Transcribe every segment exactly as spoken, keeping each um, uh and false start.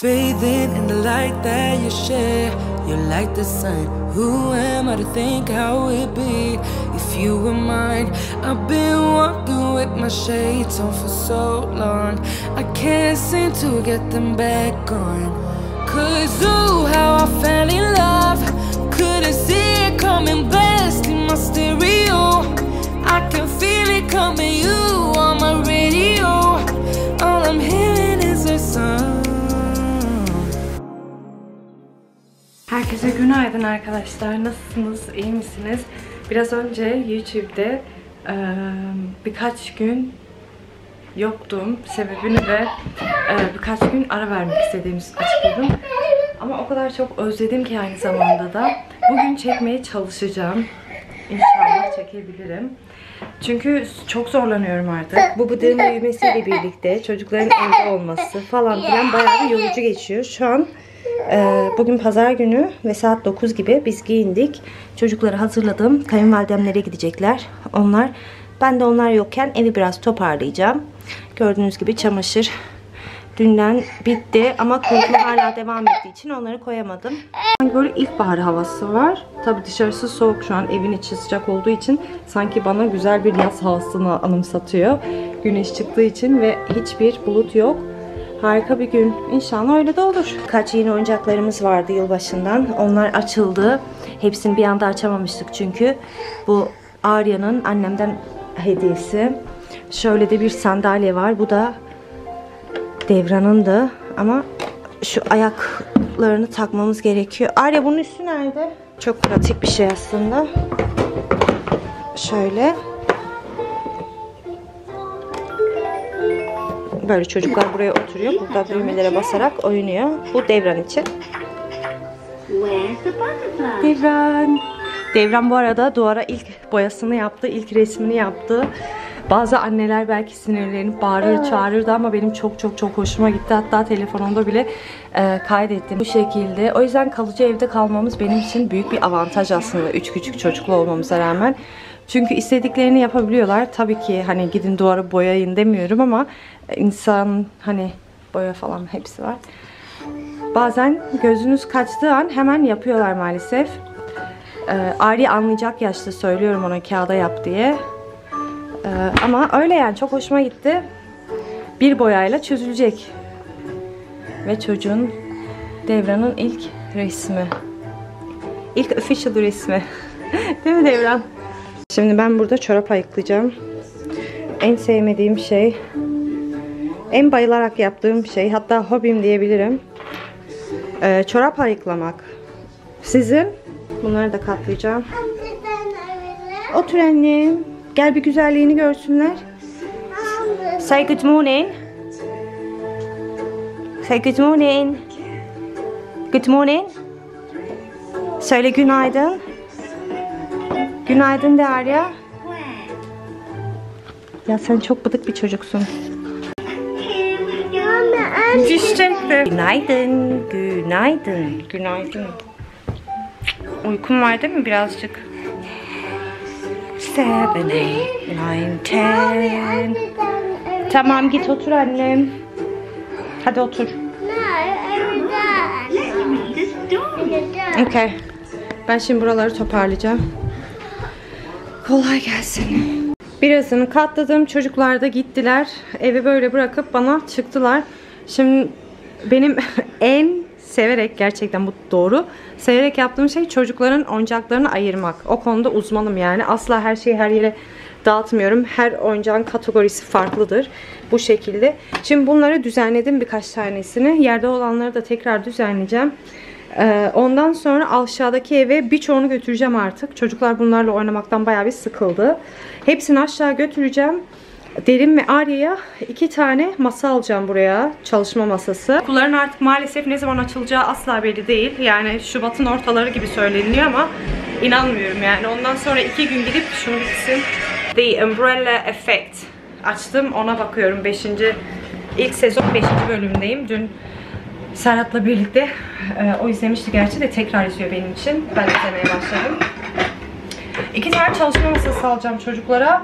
Bathing in the light that you share, you're like the sun. Who am I to think how it'd be if you were mine? I've been walking with my shades on for so long, I can't seem to get them back on. Cause ooh, how I fell in love, couldn't see it coming, blasting my stereo. I can feel it coming, you on my radio. All I'm hearing is a song. Herkese günaydın arkadaşlar. Nasılsınız? İyi misiniz? Biraz önce YouTube'de e, birkaç gün yoktum. Sebebini de e, birkaç gün ara vermek istediğimi açıkladım. Ama o kadar çok özledim ki aynı zamanda da. Bugün çekmeye çalışacağım. İnşallah çekebilirim. Çünkü çok zorlanıyorum artık. Bu bıdığın büyümesiyle birlikte çocukların evde olması falan filan bayağı bir yorucu geçiyor. Şu an e, bugün pazar günü ve saat dokuz gibi biz giyindik. Çocukları hazırladım. Kayınvalidemlere gidecekler. Onlar, ben de onlar yokken evi biraz toparlayacağım. Gördüğünüz gibi çamaşır dünden bitti ama kurutma hala devam ettiği için onları koyamadım. Böyle ilkbahar havası var. Tabii dışarısı soğuk, şu an evin içi sıcak olduğu için sanki bana güzel bir yaz havasını anımsatıyor. Güneş çıktığı için ve hiçbir bulut yok. Harika bir gün. İnşallah öyle de olur. Kaç yeni oyuncaklarımız vardı yılbaşından. Onlar açıldı. Hepsini bir anda açamamıştık çünkü. Bu Arya'nın annemden hediyesi. Şöyle de bir sandalye var. Bu da Devran'ın da, ama şu ayaklarını takmamız gerekiyor. Arya, bunun üstü nerede? Çok pratik bir şey aslında. Şöyle. Böyle çocuklar buraya oturuyor. Burada düğmelere basarak oynuyor. Bu Devran için. Devran. Devran bu arada duvara ilk boyasını yaptı. İlk resmini yaptı. Bazı anneler belki sinirlenip bağırır çağırırdı ama benim çok çok çok hoşuma gitti. Hatta telefonumda bile e, kaydettim bu şekilde. O yüzden kalıcı evde kalmamız benim için büyük bir avantaj aslında. Üç küçük çocuklu olmamıza rağmen. Çünkü istediklerini yapabiliyorlar. Tabii ki hani gidin duvara boyayın demiyorum ama insan hani boya falan hepsi var. Bazen gözünüz kaçtığı an hemen yapıyorlar maalesef. E, Arya anlayacak yaşta söylüyorum ona kağıda yap diye. Ee, ama öyle yani, çok hoşuma gitti. Bir boyayla çözülecek. Ve çocuğun, Devran'ın ilk resmi. İlk official resmi. Değil mi Devran? Şimdi ben burada çorap ayıklayacağım. En sevmediğim şey, en bayılarak yaptığım şey, hatta hobim diyebilirim. Ee, çorap ayıklamak. Sizin? Bunları da katlayacağım. Otur annem. Gel bir güzelliğini görsünler. Say good morning. Say good morning. Good morning. Söyle günaydın. Günaydın de Arya. Ya sen çok bıdık bir çocuksun. Düşecekti. Günaydın. Günaydın. Günaydın. Uykun var değil mi birazcık? seven, eight, nine, ten. Tamam, git otur annem. Hadi otur. Okay. Ben şimdi buraları toparlayacağım. Kolay gelsin. Birazını katladım. Çocuklar da gittiler. Evi böyle bırakıp bana çıktılar. Şimdi benim en severek, gerçekten bu doğru, severek yaptığım şey çocukların oyuncaklarını ayırmak. O konuda uzmanım yani. Asla her şeyi her yere dağıtmıyorum. Her oyuncağın kategorisi farklıdır. Bu şekilde. Şimdi bunları düzenledim, birkaç tanesini. Yerde olanları da tekrar düzenleyeceğim. Ee, ondan sonra aşağıdaki eve birçoğunu götüreceğim artık. Çocuklar bunlarla oynamaktan bayağı bir sıkıldı. Hepsini aşağı götüreceğim. Derin ve Arya'ya iki tane masa alacağım buraya. Çalışma masası. Okulların artık maalesef ne zaman açılacağı asla belli değil. Yani Şubat'ın ortaları gibi söyleniyor ama inanmıyorum yani. Ondan sonra iki gün gidip şunu bitsin. The Umbrella Effect açtım. Ona bakıyorum. beşinci ilk sezon beşinci bölümdeyim. Dün Serhat'la birlikte e, o izlemişti gerçi de tekrar izliyor benim için. Ben izlemeye başladım. İki tane çalışma masası alacağım çocuklara.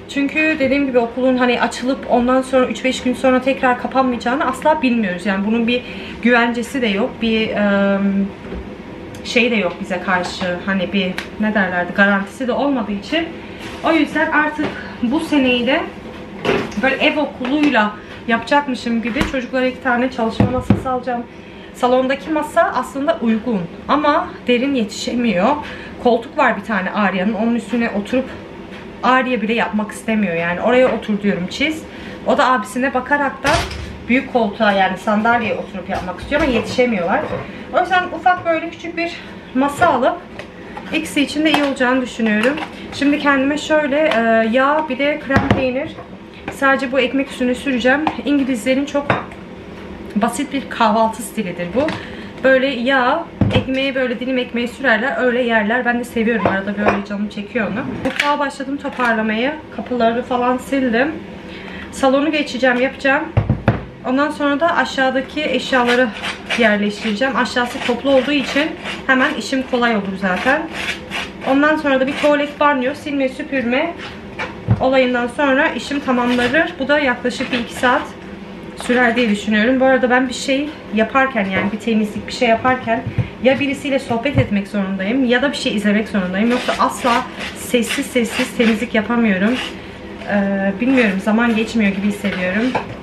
Çünkü dediğim gibi okulun hani açılıp ondan sonra üç beş gün sonra tekrar kapanmayacağını asla bilmiyoruz. Yani bunun bir güvencesi de yok. Bir um, şey de yok bize karşı. Hani bir ne derlerdi, garantisi de olmadığı için. O yüzden artık bu seneyi de böyle ev okuluyla yapacakmışım gibi çocuklara iki tane çalışma masası alacağım. Salondaki masa aslında uygun ama Derin yetişemiyor. Koltuk var bir tane Arya'nın. Onun üstüne oturup Arya bile yapmak istemiyor. Yani oraya otur diyorum, çiz. O da abisine bakarak da büyük koltuğa yani sandalyeye oturup yapmak istiyor ama yetişemiyorlar. O yüzden ufak böyle küçük bir masa alıp ikisi için de iyi olacağını düşünüyorum. Şimdi kendime şöyle e, yağ bir de krem peynir sadece bu ekmek üstüne süreceğim. İngilizlerin çok basit bir kahvaltı stilidir bu. Böyle yağ, ekmeği böyle dilim ekmeği sürerler, öyle yerler. Ben de seviyorum, arada böyle canım çekiyor onu. Mutfağa başladım toparlamaya. Kapıları falan sildim. Salonu geçeceğim, yapacağım. Ondan sonra da aşağıdaki eşyaları yerleştireceğim. Aşağısı toplu olduğu için hemen işim kolay olur zaten. Ondan sonra da bir tuvalet, banyo, silme, süpürme olayından sonra işim tamamlanır. Bu da yaklaşık bir iki saat sürer diye düşünüyorum. Bu arada ben bir şey yaparken, yani bir temizlik bir şey yaparken ya birisiyle sohbet etmek zorundayım ya da bir şey izlemek zorundayım. Yoksa asla sessiz sessiz temizlik yapamıyorum. Ee, bilmiyorum, zaman geçmiyor gibi hissediyorum.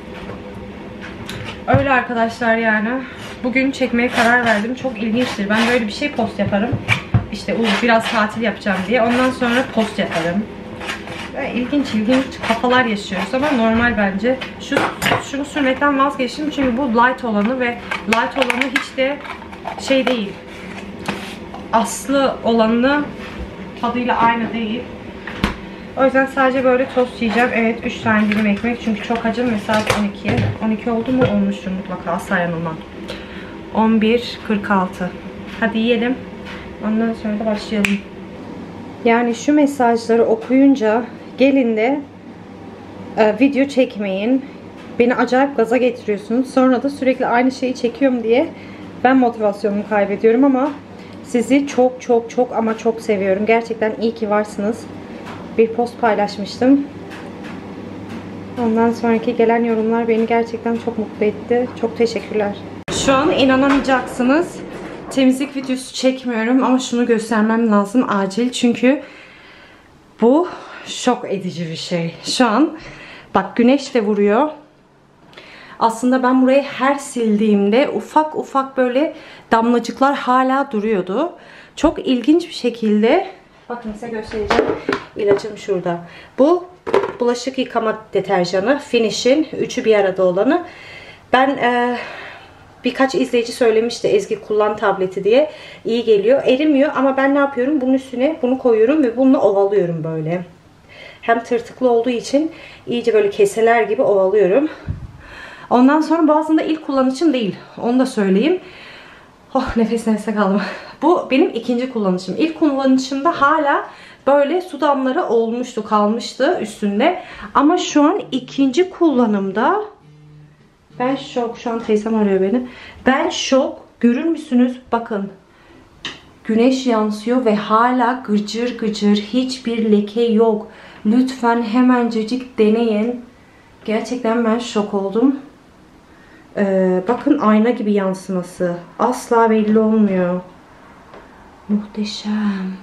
Öyle arkadaşlar yani. Bugün çekmeye karar verdim. Çok ilginçtir. Ben böyle bir şey post yaparım. İşte biraz tatil yapacağım diye. Ondan sonra post yaparım. Ve ilginç ilginç kafalar yaşıyoruz ama normal bence. Şu şunu sürmekten vazgeçtim çünkü bu light olanı ve light olanı hiç de şey değil. Aslı olanı tadıyla aynı değil. O yüzden sadece böyle tost yiyeceğim. Evet, üç tane dilim ekmek çünkü çok acım ve saat on iki. on iki oldu mu? Olmuştur mutlaka, asla yanılmam. on bir kırk altı. Hadi yiyelim. Ondan sonra da başlayalım. Yani şu mesajları okuyunca gelin de e, video çekmeyin. Beni acayip gaza getiriyorsunuz. Sonra da sürekli aynı şeyi çekiyorum diye ben motivasyonumu kaybediyorum ama sizi çok çok çok ama çok seviyorum. Gerçekten iyi ki varsınız. Bir post paylaşmıştım. Ondan sonraki gelen yorumlar beni gerçekten çok mutlu etti. Çok teşekkürler. Şu an inanamayacaksınız. Temizlik videosu çekmiyorum ama şunu göstermem lazım acil. Çünkü bu şok edici bir şey. Şu an bak, güneş de vuruyor. Aslında ben burayı her sildiğimde ufak ufak böyle damlacıklar hala duruyordu. Çok ilginç bir şekilde, bakın size göstereceğim. İlacım şurada. Bu bulaşık yıkama deterjanı Finish'in üçü bir arada olanı. Ben e, birkaç izleyici söylemişti, Ezgi kullan tableti diye, iyi geliyor. Erimiyor ama ben ne yapıyorum? Bunun üstüne bunu koyuyorum ve bununla ovalıyorum böyle. Hem tırtıklı olduğu için iyice böyle keseler gibi ovalıyorum. Ondan sonra bu aslında ilk kullanışım değil. Onu da söyleyeyim. Oh, nefes nefese kaldım. Bu benim ikinci kullanışım. İlk kullanışımda hala böyle su damları olmuştu, kalmıştı üstünde. Ama şu an ikinci kullanımda ben şok. Şu an teyzem arıyor beni. Ben şok. Görür müsünüz? Bakın. Güneş yansıyor ve hala gıcır gıcır, hiçbir leke yok. Lütfen hemencecik deneyin. Gerçekten ben şok oldum. Ee, bakın, ayna gibi yansıması. Asla belli olmuyor. Muhteşem.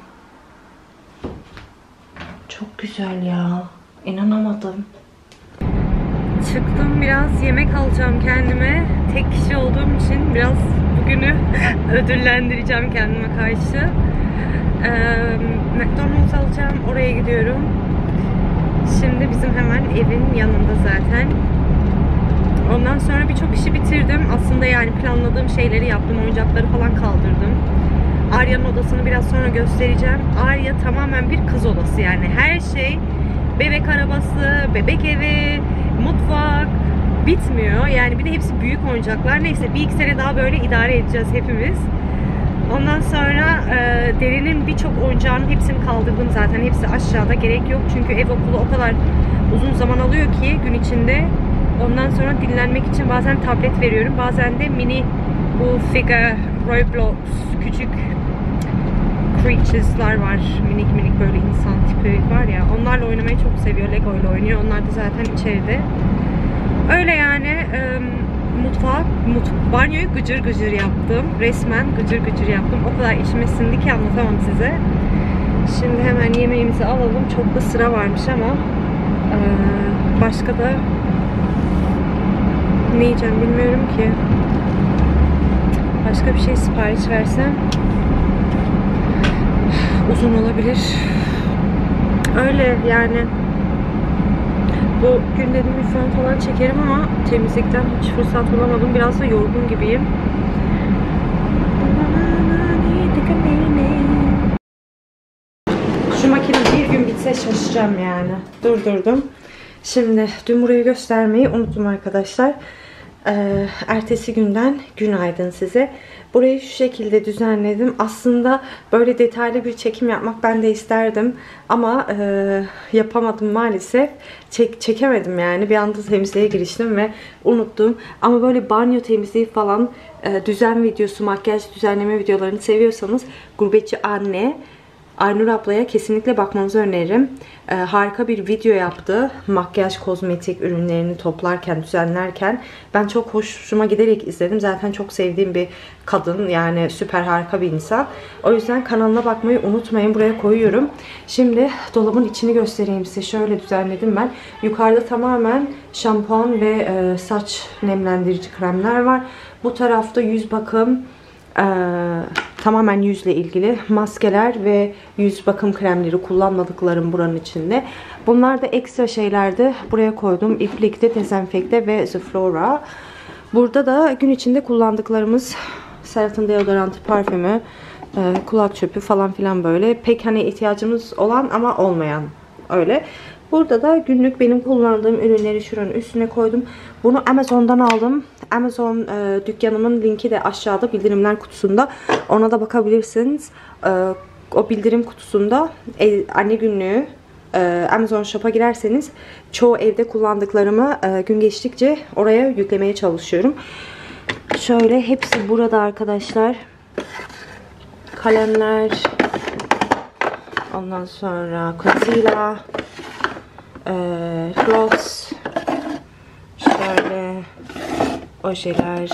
Çok güzel ya. İnanamadım. Çıktım, biraz yemek alacağım kendime. Tek kişi olduğum için biraz bugünü ödüllendireceğim kendime karşı. Ee, McDonald's alacağım. Oraya gidiyorum. Şimdi bizim hemen evin yanında zaten. Ondan sonra birçok işi bitirdim. Aslında yani planladığım şeyleri yaptım. Oyuncakları falan kaldırdım. Arya'nın odasını biraz sonra göstereceğim. Arya tamamen bir kız odası yani. Her şey, bebek arabası, bebek evi, mutfak bitmiyor. Yani bir de hepsi büyük oyuncaklar. Neyse, bir iki sene daha böyle idare edeceğiz hepimiz. Ondan sonra e, Derin'in birçok oyuncağının hepsini kaldırdım zaten. Hepsi aşağıda, gerek yok. Çünkü ev okulu o kadar uzun zaman alıyor ki gün içinde. Ondan sonra dinlenmek için bazen tablet veriyorum. Bazen de mini bu Figure, Roblox, küçük creatures'lar var. Minik minik böyle insan tipi var ya. Onlarla oynamayı çok seviyor. Lego ile oynuyor. Onlar da zaten içeride. Öyle yani. E, mutfağı, mut, banyoyu gıcır gıcır yaptım. Resmen gıcır gıcır yaptım. O kadar içime sindi ki anlatamam size. Şimdi hemen yemeğimizi alalım. Çok da sıra varmış ama e, başka da ne yiyeceğim bilmiyorum ki. Başka bir şey sipariş versem uzun olabilir. Öyle yani. Bu gün dedim bir fön falan çekerim ama temizlikten hiç fırsat bulamadım. Biraz da yorgun gibiyim. Şu makine bir gün bitse şaşacağım yani. Durdurdum. Şimdi dün burayı göstermeyi unuttum arkadaşlar. Ee, ertesi günden günaydın size. Burayı şu şekilde düzenledim. Aslında böyle detaylı bir çekim yapmak ben de isterdim. Ama e, yapamadım maalesef. Çek, çekemedim yani. Bir anda temizliğe giriştim ve unuttum. Ama böyle banyo temizliği falan, e, düzen videosu, makyaj düzenleme videolarını seviyorsanız Gurbetçi Anne Aynur ablaya kesinlikle bakmanızı öneririm. Ee, harika bir video yaptı. Makyaj, kozmetik ürünlerini toplarken, düzenlerken. Ben çok hoşuma giderek izledim. Zaten çok sevdiğim bir kadın. Yani süper harika bir insan. O yüzden kanalına bakmayı unutmayın. Buraya koyuyorum. Şimdi dolabın içini göstereyim size. Şöyle düzenledim ben. Yukarıda tamamen şampuan ve e, saç nemlendirici kremler var. Bu tarafta yüz bakım, Ee, tamamen yüzle ilgili maskeler ve yüz bakım kremleri, kullanmadıklarım buranın içinde. Bunlar da ekstra şeylerdi. Buraya koydum. İplikte, dezenfekte ve Zoflora. Burada da gün içinde kullandıklarımız, Serhat'ın deodorantı, parfümü, e, kulak çöpü falan filan böyle. Pek hani ihtiyacımız olan ama olmayan öyle. Burada da günlük benim kullandığım ürünleri şuranın üstüne koydum. Bunu Amazon'dan aldım. Amazon e, dükkanımın linki de aşağıda bildirimler kutusunda. Ona da bakabilirsiniz. E, o bildirim kutusunda ev, anne günlüğü, e, Amazon Shop'a girerseniz çoğu evde kullandıklarımı e, gün geçtikçe oraya yüklemeye çalışıyorum. Şöyle hepsi burada arkadaşlar. Kalemler. Ondan sonra concealer. E, gloss. Şöyle ojeler,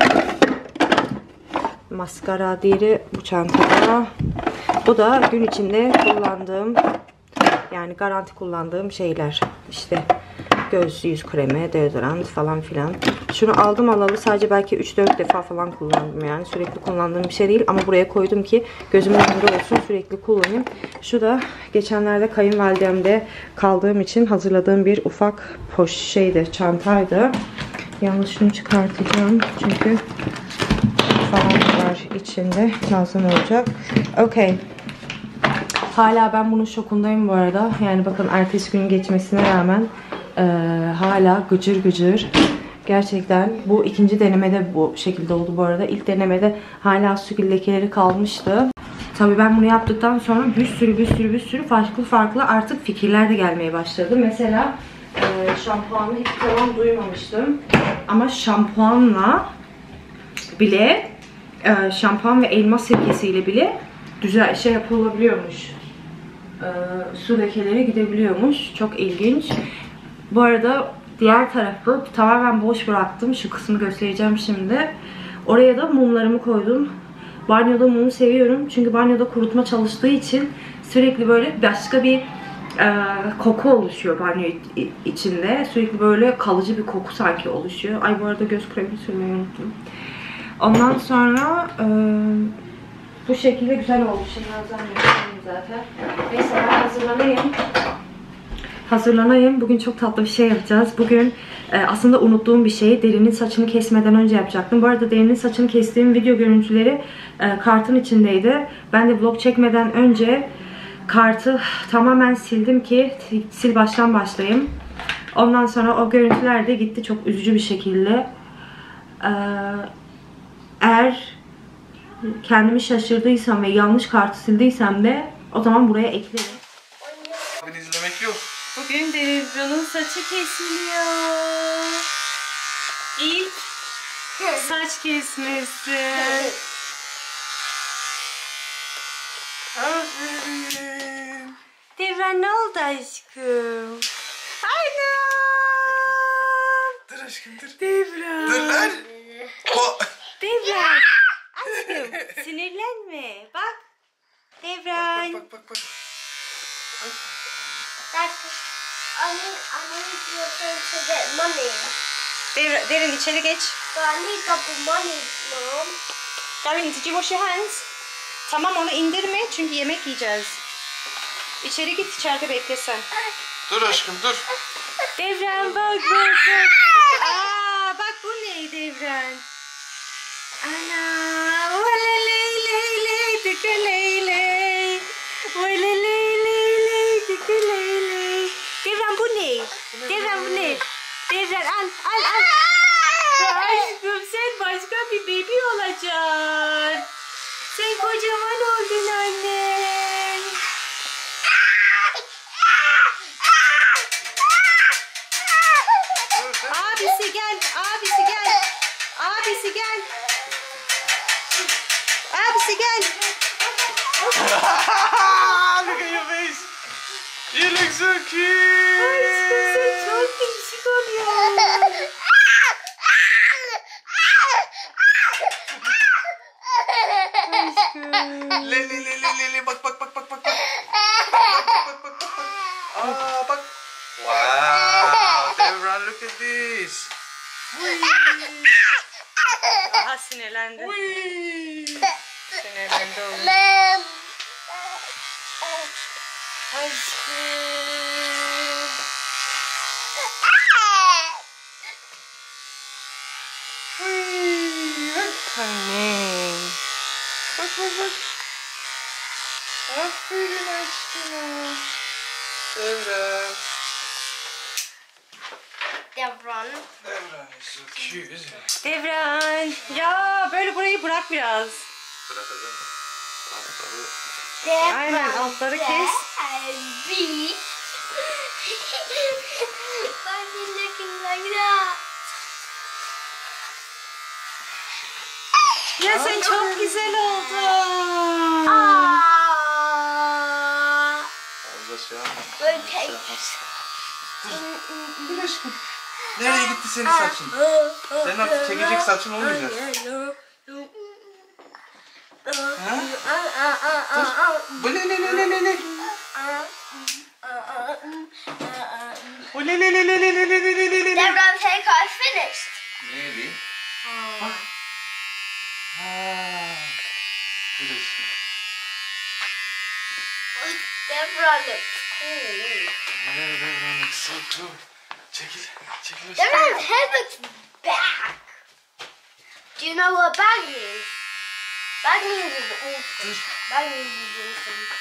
maskara, diğeri bu çantada. Bu da gün içinde kullandığım, yani garanti kullandığım şeyler. İşte göz, yüz kremi, deodorant falan filan. Şunu aldım alalı sadece belki üç dört defa falan kullandım yani. Sürekli kullandığım bir şey değil ama buraya koydum ki gözümün önünde olsun, sürekli kullanayım. Şu da geçenlerde kayınvalidemde kaldığım için hazırladığım bir ufak poş şeydi, çantaydı. Yalnız şunu çıkartacağım çünkü falan var içinde, lazım olacak. Okey. Hala ben bunun şokundayım bu arada. Yani bakın ertesi gün geçmesine rağmen e, hala gıcır gıcır. Gerçekten bu ikinci denemede bu şekilde oldu bu arada. İlk denemede hala su lekeleri kalmıştı. Tabii ben bunu yaptıktan sonra bir sürü bir sürü bir sürü farklı farklı artık fikirler de gelmeye başladı. Mesela e, şampuanı hiç zaman duymamıştım. Ama şampuanla bile e, şampuan ve elma sirkesiyle bile güzel şey yapılabiliyormuş. E, su lekeleri gidebiliyormuş. Çok ilginç. Bu arada diğer tarafı tamamen boş bıraktım. Şu kısmı göstereceğim şimdi. Oraya da mumlarımı koydum. Banyoda mumu seviyorum. Çünkü banyoda kurutma çalıştığı için sürekli böyle başka bir e, koku oluşuyor banyo içinde. Sürekli böyle kalıcı bir koku sanki oluşuyor. Ay bu arada göz kremi sürmeyi unuttum. Ondan sonra e, bu şekilde güzel oldu. Şimdi birazdan göstereyim zaten. Neyse ben hazırlanayım. Hazırlanayım. Bugün çok tatlı bir şey yapacağız. Bugün e, aslında unuttuğum bir şey. Derinin saçını kesmeden önce yapacaktım. Bu arada derinin saçını kestiğim video görüntüleri e, kartın içindeydi. Ben de vlog çekmeden önce kartı tamamen sildim ki sil baştan başlayayım. Ondan sonra o görüntüler de gitti çok üzücü bir şekilde. E, eğer kendimi şaşırdıysam ve yanlış kartı sildiysem de o zaman buraya eklerim. Beni izlemek yok. Bugün Denizcan'ın saçı kesiliyor. İlk saç kesmesi. Aferin. Devran ne oldu aşkım? Anam. Dur aşkım dur. Devran. Dur lan. Ko Devran. Aşkım sinirlenme. Bak. Devran. bak bak bak. That's I need I need your friend to get money. Devran, Derin içeri geç. But I need double money, Mom. Derin, did you wash your hands? Tamam, onu indirme çünkü yemek yiyeceğiz. İçeri git, içeride bekle sen. Dur aşkım dur. Devran bak bak bak. Aa, bak bu ne Devran? Ana, valaleyle tıkaleyle. Valaleyle tıkaleyle. Devran bu ne? Devran bu ne? Devran al al al. Aşkım sen başka bir bebi olacaksın. Sen kocaman oldun anne. Abisi gel, abisi gel. Abisi gel. Abisi gel. Look at your face. You look so cute. Aşkım sen çok değişik oluyorsun. Aşkım. Le le le le le le bak bak bak bak bak bak. Bak bak bak bak bak. Aa bak. Wow. Devran look at this. Aha sinirlendi. Sinirlendi oğlum. Mom. Aşkım. Annem. Bak bak bak. Aferin aşkım. Devran. Devran. Devran is so cute, isn't it? Devran. Ya böyle burayı bırak biraz. Bırakacağım. Altları. Devran. Aynen, altları kes. B. Why are you looking like that? Ya sen çok güzel oldun. Aa. Fazla şey yapma. Okay. Dur aşkım. Nereye gitti senin saçın? Senin artık çekecek saçın olmayacak. Ha? Bu ne ne ne ne ne ne? Bu ne ne ne ne ne ne ne ne ne ne ne? Devran, take I finished. Maybe. Bak. Ha. Dur aşkım. Devran looks cool. Yeah, Devran looks so cool. Çekil. Çekil aşkım. Devran's head looks back. Do you know what bag means? Bag means is awesome. Bag means is awesome.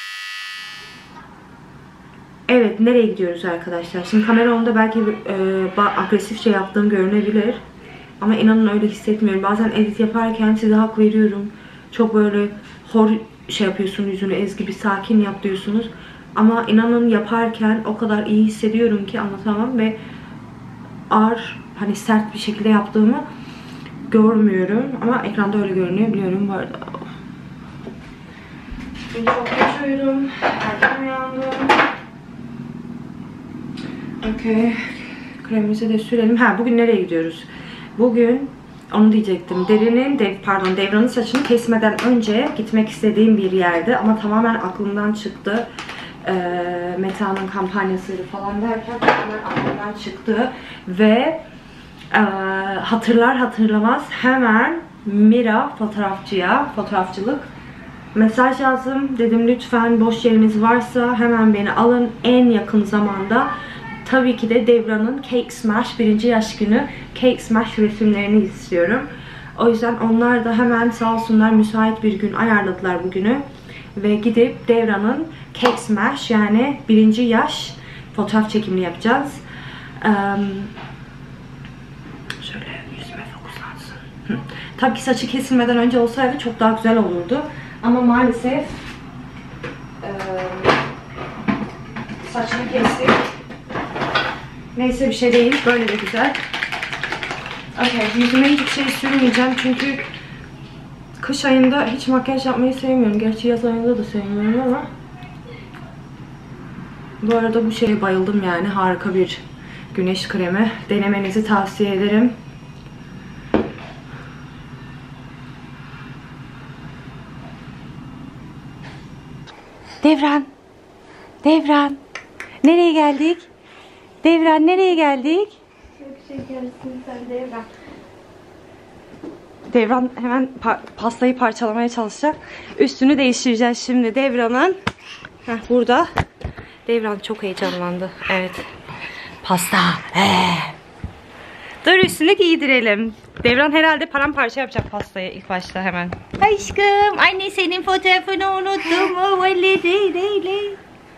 Evet, nereye gidiyoruz arkadaşlar? Şimdi kamera onda belki e, agresif şey yaptığım görünebilir. Ama inanın öyle hissetmiyorum. Bazen edit yaparken size hak veriyorum. Çok böyle hor şey yapıyorsun, yüzünü Ezgi bir sakin yap diyorsunuz. Ama inanın yaparken o kadar iyi hissediyorum ki anlatamam ve ağır, hani sert bir şekilde yaptığımı görmüyorum. Ama ekranda öyle görünüyor biliyorum bu arada. Bugün çok geçiyorum. Erken uyandım. Okey. Kremimizi de sürelim. Ha, bugün nereye gidiyoruz? Bugün onu diyecektim. Derin'in, dev, pardon Devran'ın saçını kesmeden önce gitmek istediğim bir yerde ama tamamen aklımdan çıktı. Ee, Meta'nın kampanyasıydı falan derken tamamen aklımdan çıktı ve e, hatırlar hatırlamaz hemen Mira fotoğrafçıya, fotoğrafçılık mesaj yazdım. Dedim lütfen boş yeriniz varsa hemen beni alın en yakın zamanda. Tabii ki de Devran'ın Cake Smash birinci yaş günü Cake Smash resimlerini istiyorum. O yüzden onlar da hemen sağ olsunlar müsait bir gün ayarladılar bugünü. Ve gidip Devran'ın Cake Smash yani birinci yaş fotoğraf çekimini yapacağız. Um, şöyle yüzüme fokuslansın. Tabii ki saçı kesilmeden önce olsaydı çok daha güzel olurdu. Ama maalesef um, saçını kestik. Neyse bir şey değil. Böyle de güzel. Okay, yüzüme hiçbir şey sürmeyeceğim çünkü kış ayında hiç makyaj yapmayı sevmiyorum. Gerçi yaz ayında da sevmiyorum ama. Bu arada bu şeye bayıldım yani. Harika bir güneş kremi. Denemenizi tavsiye ederim. Devran. Devran. Nereye geldik? Devran nereye geldik? Çok şekersin sen Devran. Devran hemen pa pastayı parçalamaya çalışacak. Üstünü değiştireceğiz şimdi Devran'ın. Heh, burada. Devran çok heyecanlandı. Evet. Pasta. He. Dur üstünü giydirelim. Devran herhalde paramparça yapacak pastayı ilk başta hemen. Aşkım, anne senin fotoğrafını unuttum. O öyle değil, değil.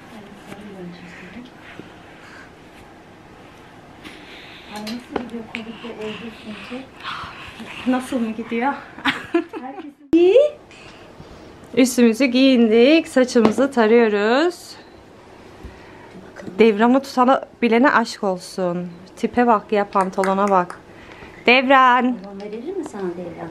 Nasıl mı gidiyor? Üstümüzü giyindik. Saçımızı tarıyoruz. Devran'ı tutana bilene aşk olsun. Tipe bak ya, pantolona bak. Devran. Verir mi sana Devran?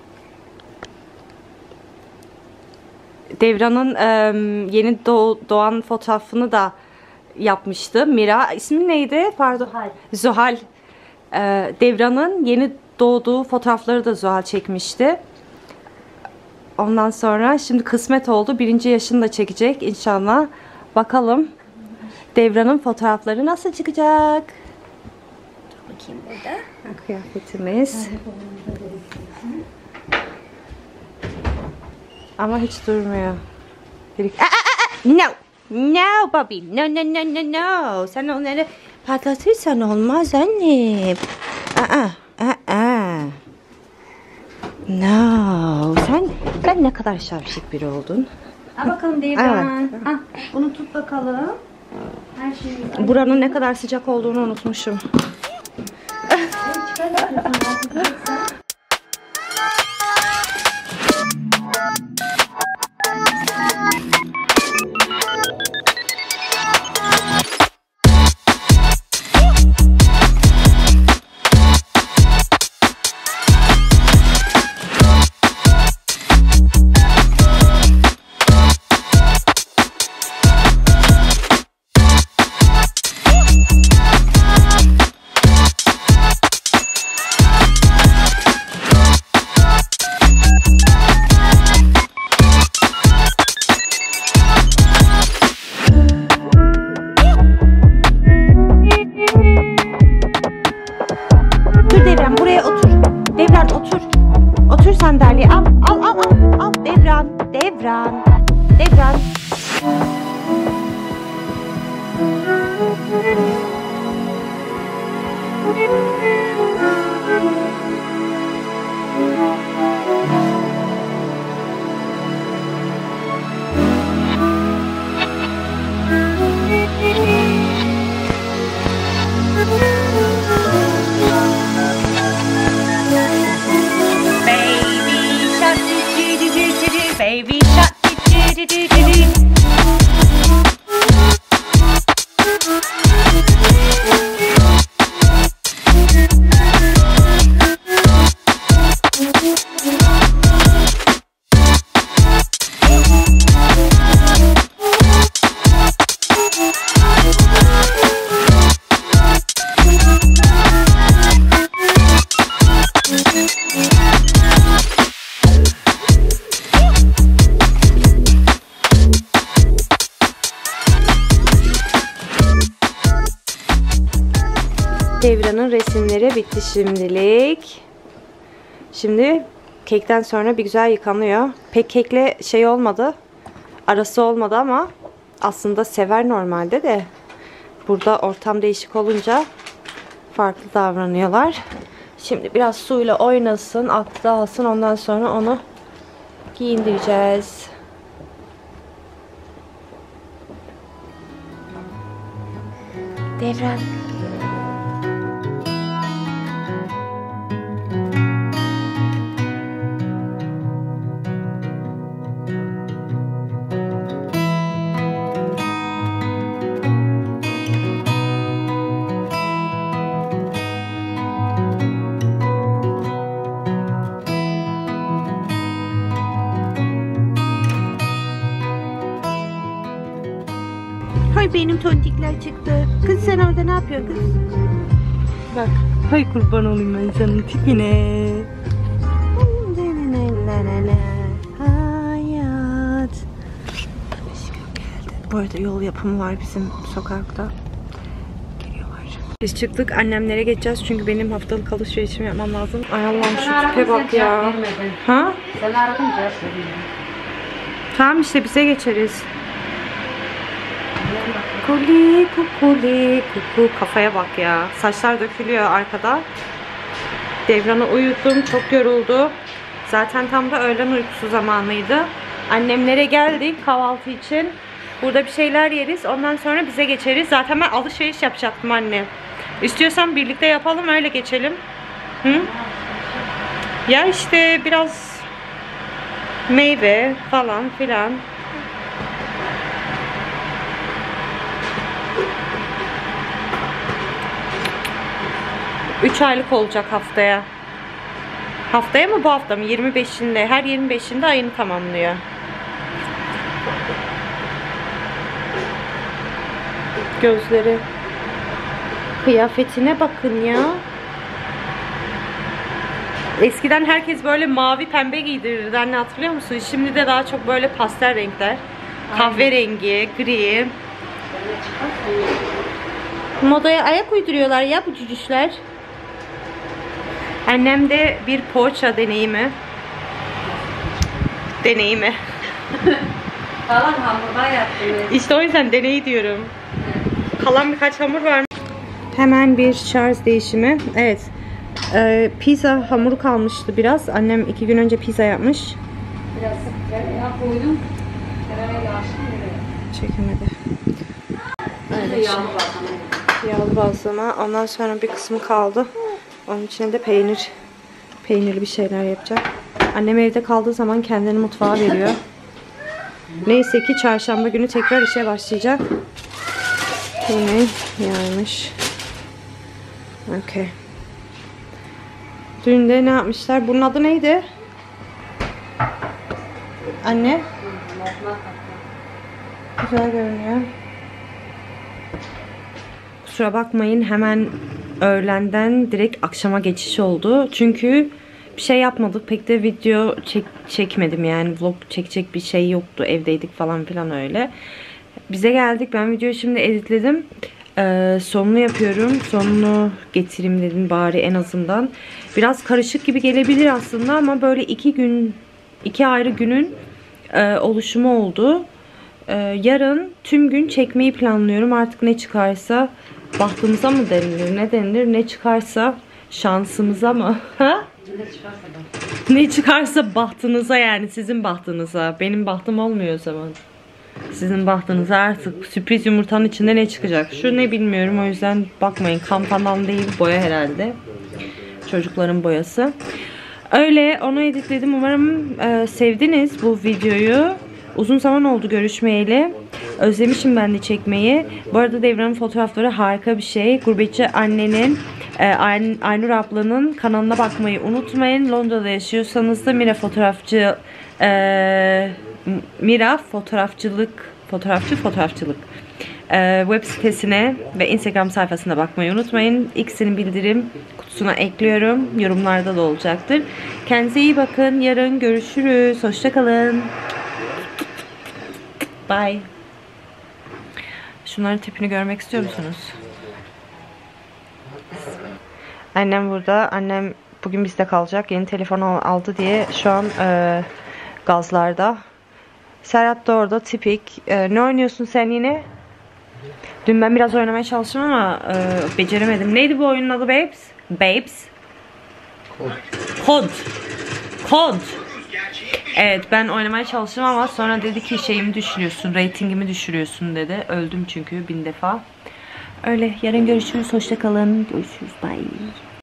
Devran'ın e, yeni doğ, doğan fotoğrafını da yapmıştı. Mira. İsmi neydi? Pardon. Zuhal. Zuhal. E, Devran'ın yeni doğduğu fotoğrafları da Zuhal çekmişti. Ondan sonra şimdi kısmet oldu. Birinci yaşını da çekecek inşallah. Bakalım Devran'ın fotoğrafları nasıl çıkacak? Dur bakayım burada. Kıyafetimiz. Ama hiç durmuyor. Bir... Aa, aa, aa! No! No Bobby! No no no no no! Sen onları patlatırsan olmaz annem. Aa, aa, aa. No! Sen, sen ne kadar şapşik biri oldun. Al bakalım Devran. Ah, bunu tut bakalım. Her şeyi. Buranın ne kadar sıcak olduğunu unutmuşum. Sandalye al, al, al, al, al. Devran, Devran, Devran. Baby shark, do do do do do. Devran'ın resimleri bitti şimdilik. Şimdi kekten sonra bir güzel yıkanıyor. Pek kekle şey olmadı. Arası olmadı ama aslında sever normalde de. Burada ortam değişik olunca farklı davranıyorlar. Şimdi biraz suyla oynasın, aklı dağılsın. Ondan sonra onu giyindireceğiz. Devran. Ay benim tontikler çıktı. Kız sen orada ne yapıyorsun kız? Bak. Hay kurban olayım ben senin tipine. Hayat. Bu arada yol yapımı var bizim sokakta. Geliyorlar. Biz çıktık. Annemlere geçeceğiz çünkü benim haftalık alışverişimi yapmam lazım. Ay Allah'ım şu tipe bak ya. Ha? Sen aradın cevap vereyim. Tamam işte bize geçeriz. Kuli kukuli kuku, kafaya bak ya. Saçlar dökülüyor arkada. Devran'ı uyuttum. Çok yoruldu. Zaten tam da öğlen uykusu zamanıydı. Annemlere geldik kahvaltı için. Burada bir şeyler yeriz. Ondan sonra bize geçeriz. Zaten ben alışveriş yapacaktım anne. İstiyorsan birlikte yapalım öyle geçelim. Hı? Ya işte biraz meyve falan filan. üç aylık olacak haftaya. Haftaya mı bu hafta mı? yirmi beşinde. Her yirmi beşinde ayını tamamlıyor. Gözleri. Kıyafetine bakın ya. Eskiden herkes böyle mavi pembe giydirirdi anne, hatırlıyor musun? Şimdi de daha çok böyle pastel renkler. Kahverengi, gri. Modaya ayak uyduruyorlar ya bu cücüşler. Annem de bir poğaça deneyimi. Deneyimi. Kalan hamurda yaptım. İşte o yüzden deney diyorum. Kalan birkaç hamur var. Hemen bir şarj değişimi. Evet. Ee, pizza hamuru kalmıştı biraz. Annem iki gün önce pizza yapmış. Biraz tereyağı koydum. Tereyağı yağışlı. Çekemedi. Öyle yağlı bakalım. Yağlı bazlama. Ondan sonra bir kısmı kaldı. Onun içine de peynir. Peynirli bir şeyler yapacak. Annem evde kaldığı zaman kendini mutfağa veriyor. Neyse ki çarşamba günü tekrar işe başlayacak. Yine yağmış. Okay. Dün de ne yapmışlar? Bunun adı neydi? Anne. Güzel görünüyor. Kusura bakmayın, hemen öğlenden direkt akşama geçiş oldu. Çünkü bir şey yapmadık. Pek de video çek çekmedim yani. Vlog çekecek bir şey yoktu. Evdeydik falan filan öyle. Bize geldik. Ben videoyu şimdi editledim. Ee, sonunu yapıyorum. Sonunu getireyim dedim bari en azından. Biraz karışık gibi gelebilir aslında ama böyle iki gün, iki ayrı günün e, oluşumu oldu. Ee, yarın tüm gün çekmeyi planlıyorum. Artık ne çıkarsa, bahtımıza mı denilir, ne denilir, ne çıkarsa şansımıza mı? Ha? Ne çıkarsa bahtınıza, yani sizin bahtınıza. Benim bahtım olmuyor o zaman. Sizin bahtınıza artık sürpriz yumurtanın içinde ne çıkacak? Şu ne bilmiyorum, o yüzden bakmayın. Kan falan değil, boya herhalde. Çocukların boyası. Öyle, onu editledim. Umarım e, sevdiniz bu videoyu. Uzun zaman oldu görüşmeyeli. Özlemişim ben de çekmeyi. Bu arada Devran'ın fotoğrafları harika bir şey. Gurbetçi annenin, e, Aynur ablanın kanalına bakmayı unutmayın. Londra'da yaşıyorsanız da Mira fotoğrafçı, e, Mira fotoğrafçılık, fotoğrafçı fotoğrafçılık e, web sitesine ve Instagram sayfasına bakmayı unutmayın. İkisini bildirim kutusuna ekliyorum. Yorumlarda da olacaktır. Kendinize iyi bakın. Yarın görüşürüz. Hoşça kalın. Bye. Şunların tipini görmek istiyor musunuz? Annem burada. Annem bugün bizde kalacak. Yeni telefon aldı diye şu an e, gazlarda. Serhat da orada, tipik. E, ne oynuyorsun sen yine? Dün ben biraz oynamaya çalıştım ama e, beceremedim. Neydi bu oyunun adı Babes? Babes? Kod. Kod. Evet, ben oynamaya çalıştım ama sonra dedi ki şeyimi düşürüyorsun, ratingimi düşürüyorsun dedi. Öldüm çünkü bin defa. Öyle, yarın görüşürüz, hoşça kalın. Görüşürüz, bye.